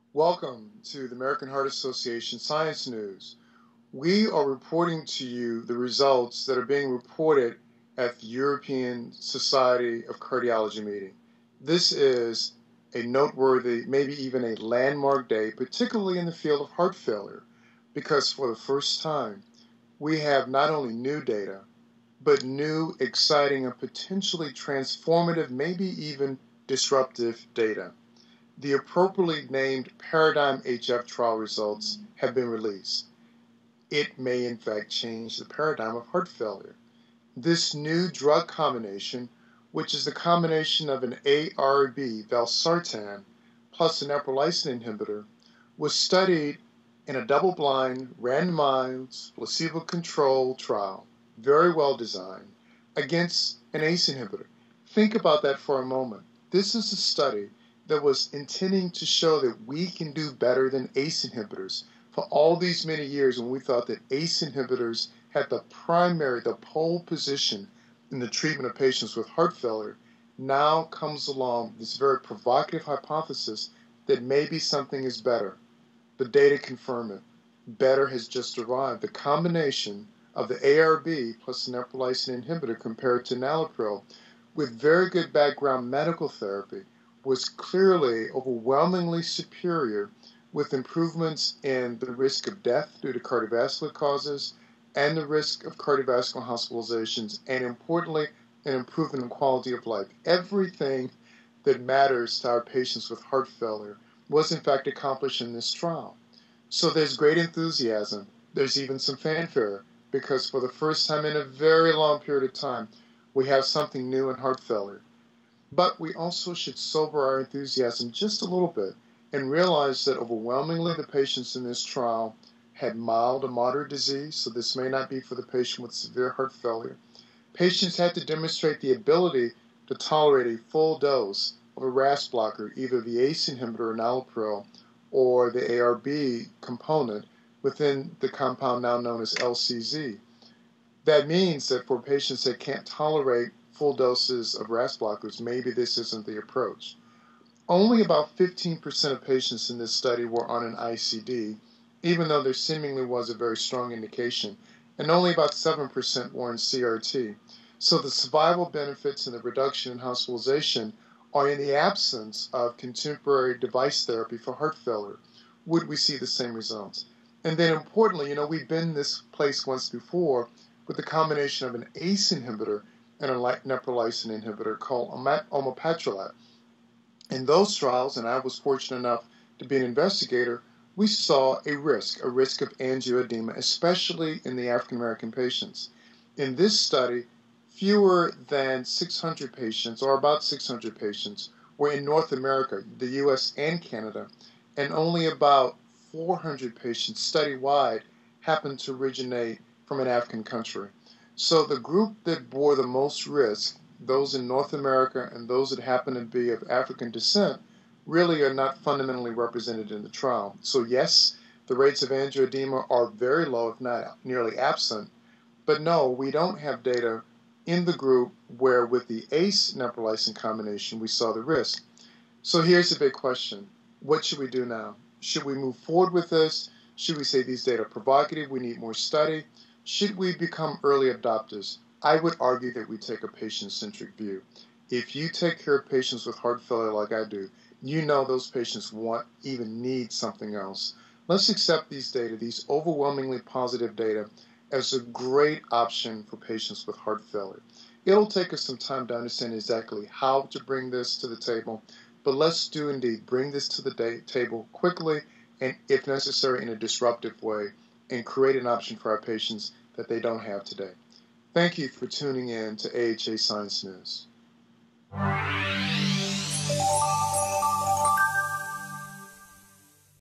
Welcome to the American Heart Association Science News. We are reporting to you the results that are being reported at the European Society of Cardiology meeting. This is a noteworthy, maybe even a landmark day, particularly in the field of heart failure, because for the first time, we have not only new data, but new, exciting, and potentially transformative, maybe even disruptive data. The appropriately named Paradigm HF trial results have been released. It may in fact change the paradigm of heart failure. This new drug combination, which is the combination of an ARB, valsartan, plus an neprilysin inhibitor, was studied in a double-blind, randomized, placebo-controlled trial, very well designed, against an ACE inhibitor. Think about that for a moment. This is a study that was intending to show that we can do better than ACE inhibitors. For all these many years when we thought that ACE inhibitors had the pole position in the treatment of patients with heart failure, now comes along this very provocative hypothesis that maybe something is better. The data confirm it. Better has just arrived. The combination of the ARB plus the neprilysin inhibitor compared to enalapril with very good background medical therapy was clearly overwhelmingly superior, with improvements in the risk of death due to cardiovascular causes and the risk of cardiovascular hospitalizations, and importantly, an improvement in quality of life. Everything that matters to our patients with heart failure was in fact accomplished in this trial. So there's great enthusiasm. There's even some fanfare, because for the first time in a very long period of time, we have something new in heart failure. But we also should sober our enthusiasm just a little bit and realize that overwhelmingly the patients in this trial had mild to moderate disease, so this may not be for the patient with severe heart failure. Patients had to demonstrate the ability to tolerate a full dose of a RAS blocker, either the ACE inhibitor enalapril or the ARB component within the compound now known as LCZ. That means that for patients that can't tolerate full doses of RAS blockers, maybe this isn't the approach. Only about 15% of patients in this study were on an ICD, even though there seemingly was a very strong indication, and only about 7% were in CRT. So the survival benefits and the reduction in hospitalization are in the absence of contemporary device therapy for heart failure. Would we see the same results? And then importantly, we've been in this place once before with the combination of an ACE inhibitor and a neprilysin inhibitor called omopatrolat. In those trials, and I was fortunate enough to be an investigator, we saw a risk of angioedema, especially in the African American patients. In this study, fewer than 600 patients, or about 600 patients, were in North America, the US and Canada, and only about 400 patients study-wide happened to originate from an African country. So the group that bore the most risk, those in North America and those that happen to be of African descent, really are not fundamentally represented in the trial. So yes, the rates of angioedema are very low, if not nearly absent, but no, we don't have data in the group where with the ACE neprilysin combination we saw the risk. So here's the big question. What should we do now? Should we move forward with this? Should we say these data are provocative, we need more study? Should we become early adopters? I would argue that we take a patient-centric view. If you take care of patients with heart failure like I do, you know those patients even need something else. Let's accept these data, these overwhelmingly positive data, as a great option for patients with heart failure. It'll take us some time to understand exactly how to bring this to the table, but let's do indeed bring this to the table quickly and, if necessary, in a disruptive way, and create an option for our patients that they don't have today. Thank you for tuning in to AHA Science News.